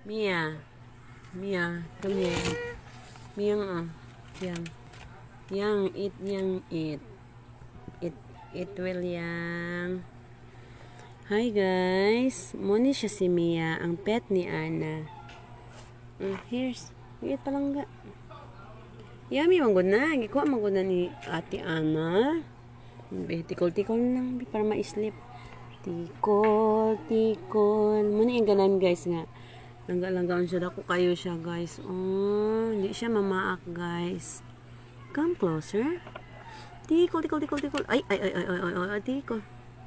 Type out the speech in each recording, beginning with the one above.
Mia. Mia, come here. Mia, yang. Yang, eat, yang, eat. Eat well, yang. Hi, guys. Muna siya si Mia, ang pet ni Ana. Here's, eat palangga. Yummy, manggod na. Gikuha manggod na ni Ate Ana. Tikol-tikol lang, para ma-sleep. Tikol. Muna yung ganan, guys, nga. Langga-langgaan siya. Dako kayo siya, guys. Oh, hindi siya mamaak, guys. Come closer. Tikol. Ay, tikol.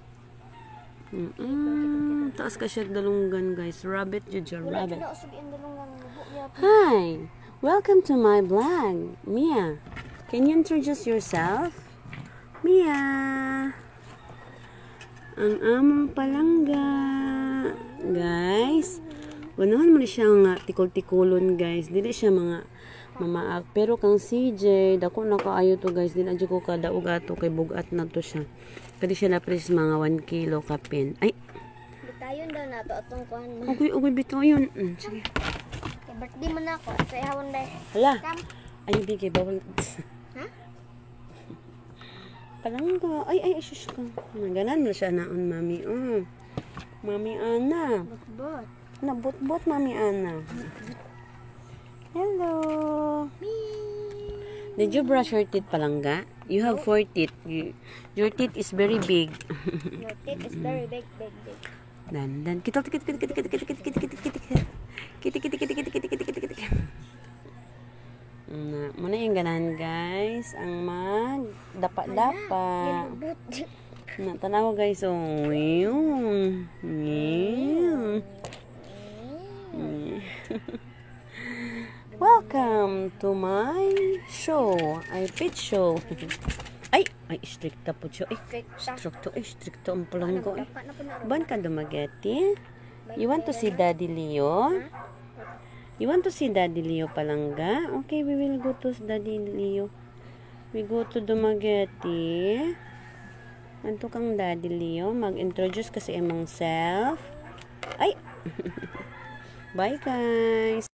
Taas ka siya dalunggan, guys. Rabbit, Jujar, rabbit. Hi! Welcome to my vlog. Mia, can you introduce yourself? Mia! Ang among palangga. Guys, ganahan mo siya nga tikol-tikolon, guys. Dili siya mga mamaak. Pero kang CJ, dako na kaayo to, guys. Dili adyo ko kadaog ato kay bugat na to siya. Kadi siya napres mga 1 kilo kapin. Ay! Bitayon daw na to atong kuhan mo. Okay, bitayon. Sige. Kay birthday mo na ako. Sa ihawon ba? Hala! Ay, bigay, bawal. Ha? Palangga. Ay, sus ka. Ganan mo siya naon, mami. Mami Ana. Bot-bot. Nabot-bot, mami Ana. Hello. Did you brush your teeth, Palangga? You have 4 teeth. Your teeth is very big. Your teeth is very big. Dan. Kitty. Muna yung ganan, guys. Ang dapa. Tanaw, guys. Welcome to my show. Pet show. Ay, stricta po siya. Stricto ang palanggo. Ban ka dumageti? You want to see Daddy Leo? You want to see Daddy Leo, Palangga? Okay, we will go to Daddy Leo. We go to Dumaguete. Anto kang Daddy Leo? Mag-introduce kasi imong self. Ay! Bye, guys!